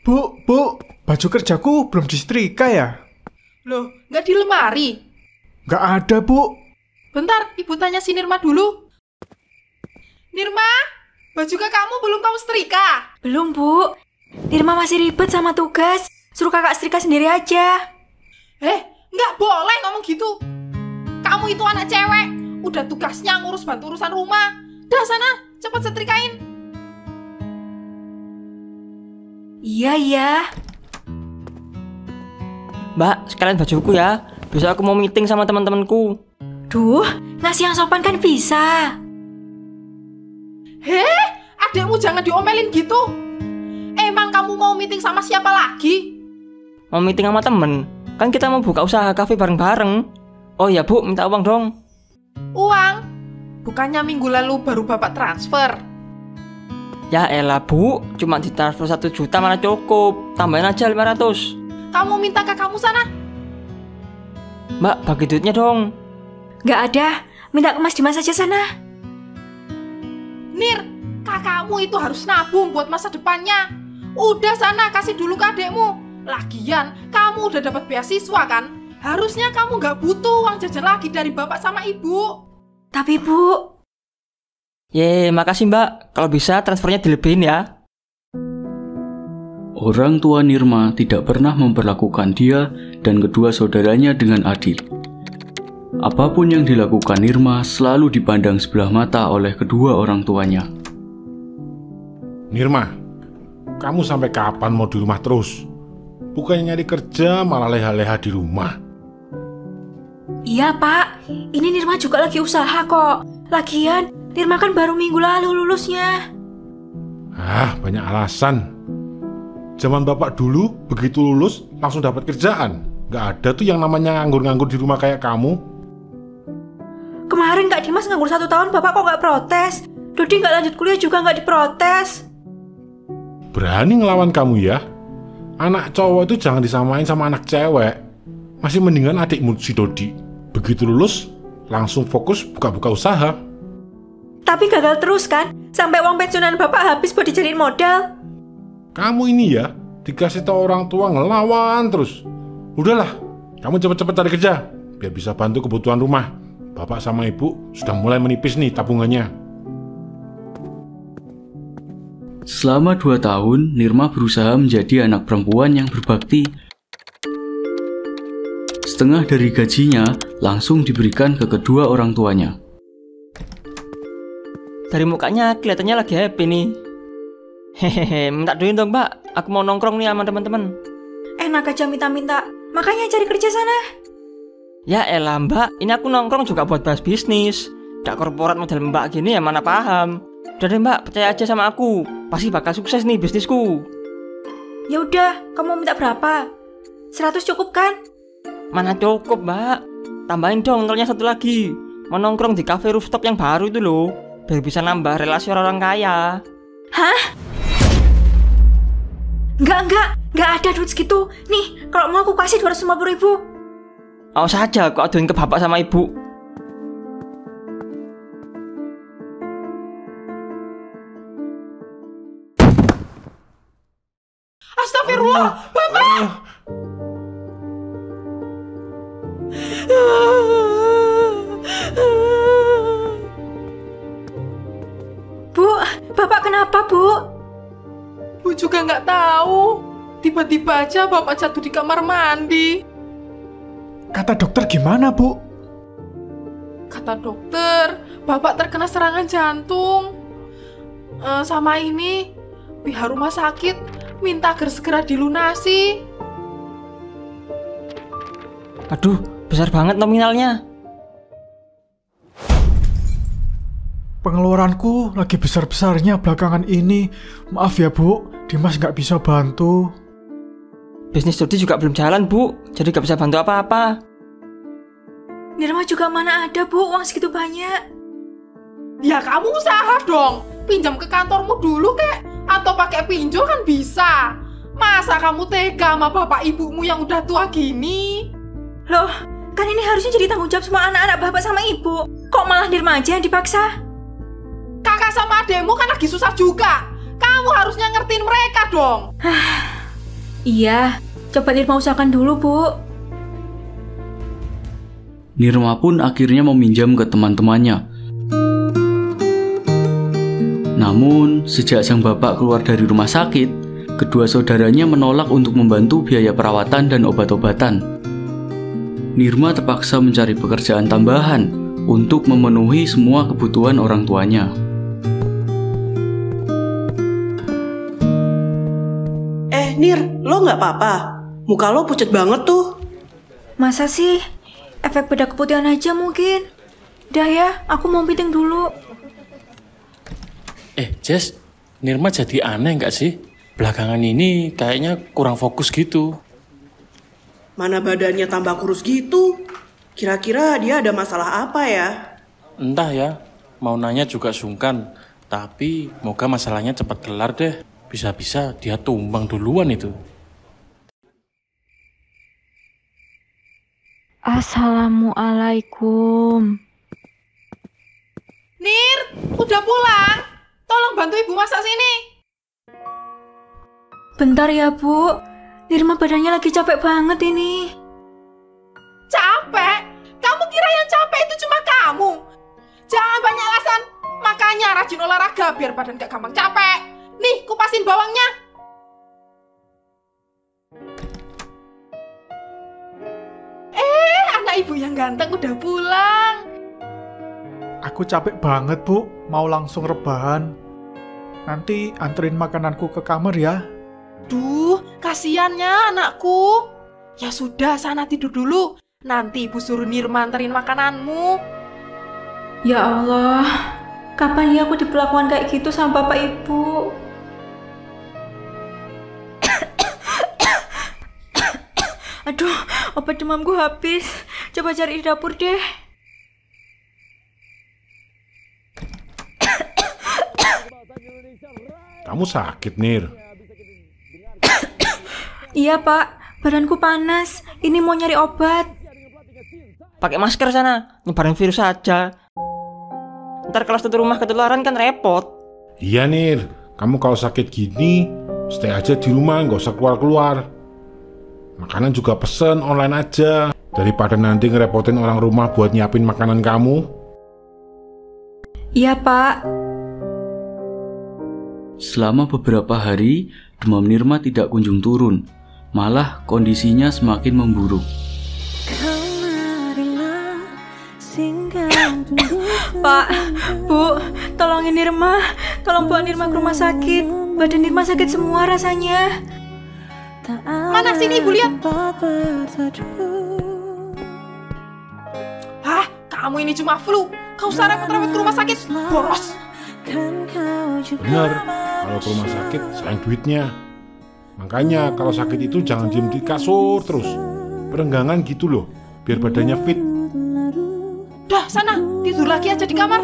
Bu, baju kerjaku belum disetrika ya? Loh, nggak di lemari? Nggak ada, Bu. Bentar, ibu tanya si Nirma dulu. Nirma, baju kamu belum kamu setrika? Belum, Bu. Nirma masih ribet sama tugas. Suruh kakak setrika sendiri aja. Nggak boleh ngomong gitu. Kamu itu anak cewek. Udah tugasnya ngurus bantu urusan rumah. Dah sana, cepat setrikain. Iya. Mbak, sekalian bajuku ya. Besok aku mau meeting sama teman-temanku. Duh, ngasih yang sopan kan bisa. Adekmu jangan diomelin gitu. Emang kamu mau meeting sama siapa lagi? Mau meeting sama temen. Kan kita mau buka usaha kafe bareng-bareng. Oh ya Bu, minta uang dong. Uang? Bukannya minggu lalu baru bapak transfer? Ya elah Bu, cuma ditransfer 1 juta mana cukup. Tambahin aja 500. Kamu minta ke kamu sana? Mbak, bagi duitnya dong. Nggak ada, minta ke Mas Dimas aja sana. Nir, kakakmu itu harus nabung buat masa depannya. Udah sana, kasih dulu ke adekmu. Lagian, kamu udah dapat beasiswa kan? Harusnya kamu nggak butuh uang jajan lagi dari bapak sama ibu. Tapi Bu... Makasih Mbak. Kalau bisa transfernya dilebihin ya. Orang tua Nirma tidak pernah memperlakukan dia dan kedua saudaranya dengan adil. Apapun yang dilakukan Nirma selalu dipandang sebelah mata oleh kedua orang tuanya. Nirma, kamu sampai kapan mau di rumah terus? Bukannya nyari kerja malah leha-leha di rumah. Iya Pak, ini Nirma juga lagi usaha kok. Lagian, Nirma kan baru minggu lalu lulusnya. Banyak alasan. Zaman bapak dulu, begitu lulus, langsung dapat kerjaan. Gak ada tuh yang namanya nganggur-nganggur di rumah kayak kamu. Kemarin Kak Dimas nganggur 1 tahun, Bapak kok nggak protes? Dodi nggak lanjut kuliah juga nggak diprotes. Berani ngelawan kamu ya? Anak cowok itu jangan disamain sama anak cewek. Masih mendingan adikmu si Dodi. Begitu lulus, langsung fokus buka-buka usaha. Tapi gagal terus kan? Sampai uang pensiunan Bapak habis buat dijadiin modal. Kamu ini ya, dikasih tahu orang tua ngelawan terus. Udahlah, kamu cepet-cepet cari kerja, biar bisa bantu kebutuhan rumah. Bapak sama ibu sudah mulai menipis nih tabungannya. Selama 2 tahun, Nirma berusaha menjadi anak perempuan yang berbakti. Setengah dari gajinya langsung diberikan ke kedua orang tuanya. Dari mukanya kelihatannya lagi happy nih. Minta duit dong Mbak. Aku mau nongkrong nih sama teman-teman. Enak aja minta-minta. Makanya cari kerja sana. Ya elah Mbak, ini aku nongkrong juga buat bahas bisnis. Gak korporat model Mbak gini ya mana paham. Udah deh Mbak, percaya aja sama aku. Pasti bakal sukses nih bisnisku. Ya udah, kamu minta berapa? 100 cukup kan? Mana cukup Mbak. Tambahin dong nolnya 1 lagi. Mau nongkrong di cafe rooftop yang baru itu loh. Biar bisa nambah relasi orang kaya. Hah? Enggak ada duit segitu. Nih, kalau mau aku kasih 250.000. Mau saja aku aduin ke bapak sama ibu. Astagfirullah, Bapak! Bu, Bapak kenapa, Bu? Bu juga nggak tahu. Tiba-tiba aja Bapak jatuh di kamar mandi. Kata dokter gimana, Bu? Kata dokter, Bapak terkena serangan jantung. Sama ini, pihak rumah sakit minta agar segera dilunasi. Aduh, besar banget nominalnya. Pengeluaranku lagi besar-besarnya belakangan ini. Maaf ya, Bu. Dimas nggak bisa bantu. Bisnis Dodi juga belum jalan, Bu. Jadi gak bisa bantu apa-apa. Nirma juga mana ada, Bu, uang segitu banyak. Ya kamu usaha dong. Pinjam ke kantormu dulu, kek. Atau pakai pinjol kan bisa. Masa kamu tega sama bapak ibumu yang udah tua gini? Loh, kan ini harusnya jadi tanggung jawab semua anak-anak Bapak sama Ibu. Kok malah Nirma aja yang dipaksa? Kakak sama adekmu kan lagi susah juga. Kamu harusnya ngertiin mereka dong. Iya, coba Nirma usahakan dulu, Bu. Nirma pun akhirnya meminjam ke teman-temannya. Namun, sejak sang bapak keluar dari rumah sakit, kedua saudaranya menolak untuk membantu biaya perawatan dan obat-obatan. Nirma terpaksa mencari pekerjaan tambahan untuk memenuhi semua kebutuhan orang tuanya. Nir, lo nggak apa-apa? Muka lo pucat banget tuh. Masa sih? Efek bedak keputihan aja mungkin. Udah ya, aku mau meeting dulu. Jess, Nirma jadi aneh nggak sih? Belakangan ini kayaknya kurang fokus gitu. Mana badannya tambah kurus gitu? Kira-kira dia ada masalah apa ya? Entah ya, mau nanya juga sungkan. Tapi moga masalahnya cepat kelar deh. Bisa-bisa dia tumbang duluan itu. Assalamualaikum. Nir, udah pulang? Tolong bantu ibu masak sini. Bentar ya, Bu. Nirma badannya lagi capek banget ini. Capek? Kamu kira yang capek itu cuma kamu? Jangan banyak alasan. Makanya rajin olahraga biar badan gak gampang capek. Nih, kupasin bawangnya. Anak ibu yang ganteng udah pulang. Aku capek banget, Bu. Mau langsung rebahan. Nanti anterin makananku ke kamar ya. Duh, kasiannya anakku. Ya sudah, sana tidur dulu. Nanti ibu suruh Nirma anterin makananmu. Ya Allah, kapan ya aku diperlakukan kayak gitu sama bapak ibu? Aduh, obat demamku habis. Coba cari di dapur deh. Kamu sakit, Nir? Iya, Pak. Badanku panas. Ini mau nyari obat. Pakai masker sana, nyebarin virus aja. Ntar kalau satu rumah ketularan kan repot. Iya, Nir. Kamu kalau sakit gini, stay aja di rumah, nggak usah keluar-keluar. Makanan juga pesen online aja. Daripada nanti ngerepotin orang rumah buat nyiapin makanan kamu. Iya, Pak. Selama beberapa hari, demam Nirma tidak kunjung turun. Malah kondisinya semakin memburuk. Pak, Bu, tolongin Nirma. Tolong bawa Nirma ke rumah sakit. Badan Nirma sakit semua rasanya. Mana sini ibu lihat. Hah, kamu ini cuma flu. Kau usah repot-repot ke rumah sakit. Boros. Bener, kalau ke rumah sakit sayang duitnya. Makanya kalau sakit itu jangan diem di kasur terus. Perenggangan gitu loh, biar badannya fit. Dah, sana, tidur lagi aja di kamar.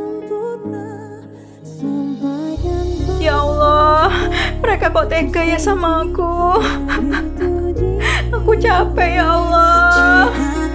Ya Allah, mereka kok tega ya sama aku. Aku capek ya Allah.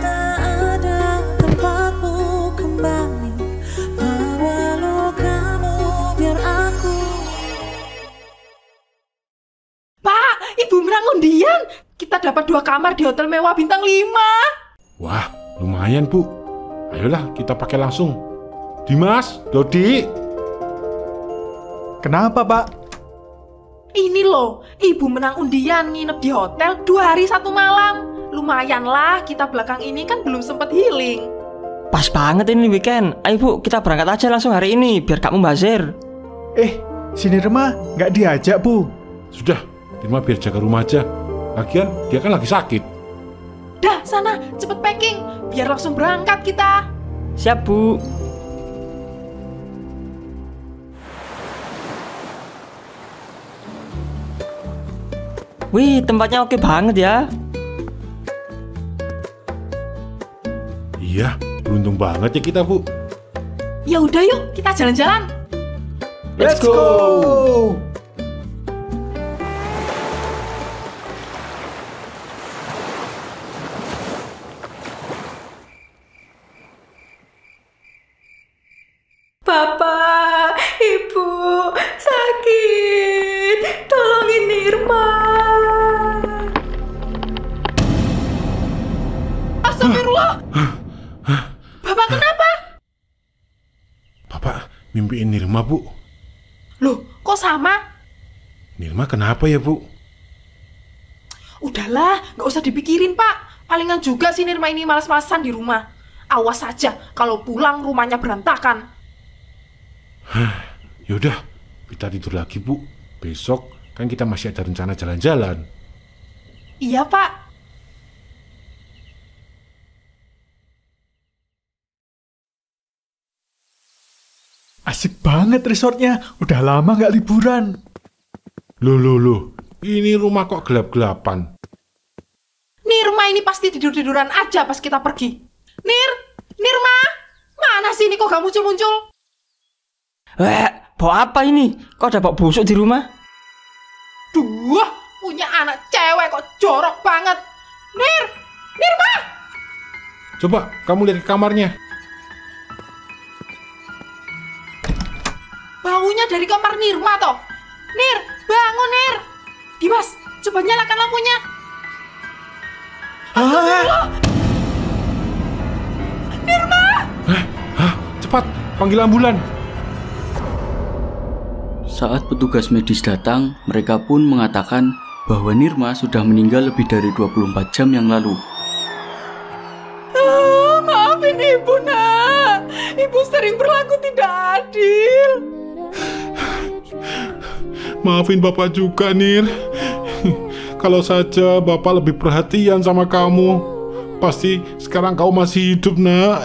Pak, ibu menang undian. Kita dapat 2 kamar di hotel mewah bintang 5. Wah, lumayan, Bu. Ayolah kita pakai langsung. Dimas, Dodi. Kenapa, Pak? Ini loh, ibu menang undian nginep di hotel 2 hari 1 malam. Lumayan lah, kita belakang ini kan belum sempet healing. Pas banget ini weekend. Ayo Bu, kita berangkat aja langsung hari ini biar gak mubazir. Si Nirma nggak diajak, Bu. Sudah, Nirma biar jaga rumah aja. Lagian dia kan lagi sakit. Dah, sana, cepet packing. Biar langsung berangkat kita. Siap Bu. Wih, tempatnya oke banget ya. Iya, beruntung banget ya kita, Bu. Ya udah yuk, kita jalan-jalan. Let's go! Bapak, Ibu, sakit. Tolongin Nirma. Bapak kenapa? Bapak mimpiin Nirma, Bu. Loh, kok sama? Nirma kenapa ya, Bu? Udahlah, nggak usah dipikirin, Pak. Palingan juga si Nirma ini malas-malasan di rumah. Awas saja kalau pulang rumahnya berantakan. Yaudah, kita tidur lagi, Bu. Besok kan kita masih ada rencana jalan-jalan. Iya, Pak. Asik banget resortnya. Udah lama nggak liburan. Loh. Ini rumah kok gelap-gelapan? Nirma ini pasti tidur-tiduran aja pas kita pergi. Nirma, mana sih ini kok gak muncul-muncul? Bau apa ini? Kok ada bau busuk di rumah? Duh, punya anak cewek kok jorok banget. Nirma! Coba kamu lihat ke kamarnya. Baunya dari kamar Nirma toh. Nir, bangun Nir. Dimas, coba nyalakan lampunya. Nirma! Cepat, panggil ambulan. Saat petugas medis datang, mereka pun mengatakan bahwa Nirma sudah meninggal lebih dari 24 jam yang lalu. Maafin ibu, nak. Ibu sering berlaku tidak adil. Maafin Bapak juga, Nir. Kalau saja Bapak lebih perhatian sama kamu, pasti sekarang kau masih hidup, nak.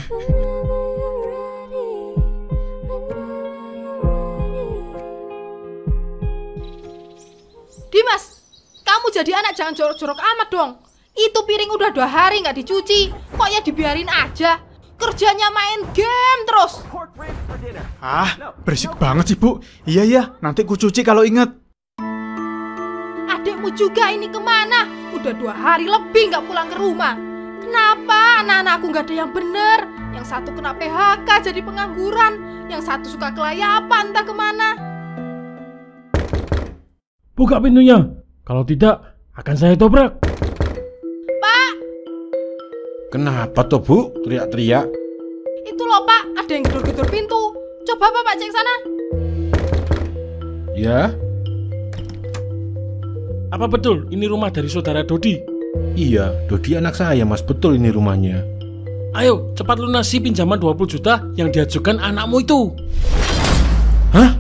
Dimas, kamu jadi anak jangan jorok-jorok amat dong. Itu piring udah 2 hari nggak dicuci, kok ya dibiarin aja? Kerjanya main game terus. Berisik banget sih, Bu. Iya, nanti ku cuci kalau inget. Adikmu juga ini kemana? Udah 2 hari lebih nggak pulang ke rumah. Kenapa anak-anakku nggak ada yang bener? Yang satu kena PHK jadi pengangguran, yang satu suka kelayapan entah kemana. Buka pintunya. Kalau tidak, akan saya dobrak. Pak! Kenapa tuh, Bu? Teriak-teriak. Itu loh, Pak. Ada yang gedor-gedor pintu. Coba Bapak cek sana. Ya? Apa betul ini rumah dari saudara Dodi? Iya, Dodi anak saya, Mas. Betul ini rumahnya. Ayo, cepat lunasi pinjaman 20 juta yang diajukan anakmu itu. Hah?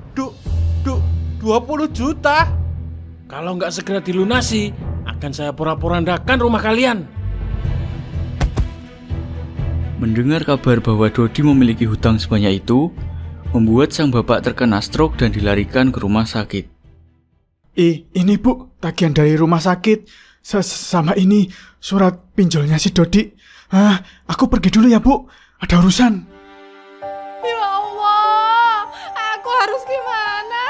20 juta? Kalau nggak segera dilunasi, akan saya porak-porandakan rumah kalian. Mendengar kabar bahwa Dodi memiliki hutang sebanyak itu, membuat sang bapak terkena stroke dan dilarikan ke rumah sakit. Ini Bu, tagihan dari rumah sakit. Sama ini surat pinjolnya si Dodi. Aku pergi dulu ya, Bu. Ada urusan. Ya Allah, aku harus gimana?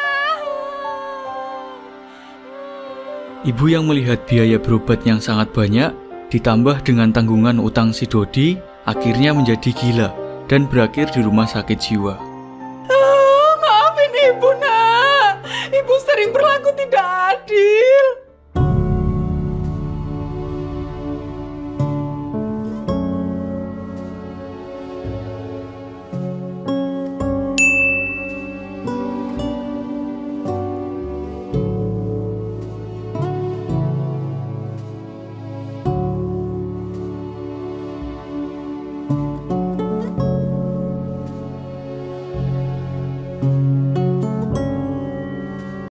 Ibu yang melihat biaya berobat yang sangat banyak, ditambah dengan tanggungan utang si Dodi, akhirnya menjadi gila dan berakhir di rumah sakit jiwa.